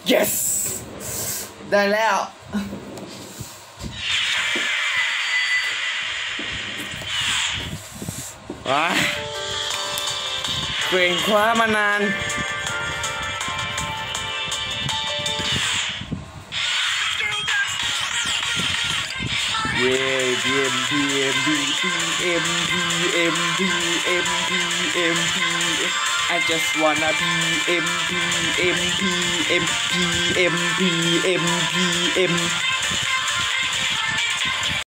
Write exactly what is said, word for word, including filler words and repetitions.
yes ได้แล้วว้าเกรงคว้ามานานเย่ พี เอ็ม พี เอ็ม พี เอ็ม พี เอ็ม พี เอ็ม พี เอ็ม พี I just wanna พี เอ็ม พี เอ็ม พี เอ็ม พี เอ็ม พี เอ็ม พี เอ็ม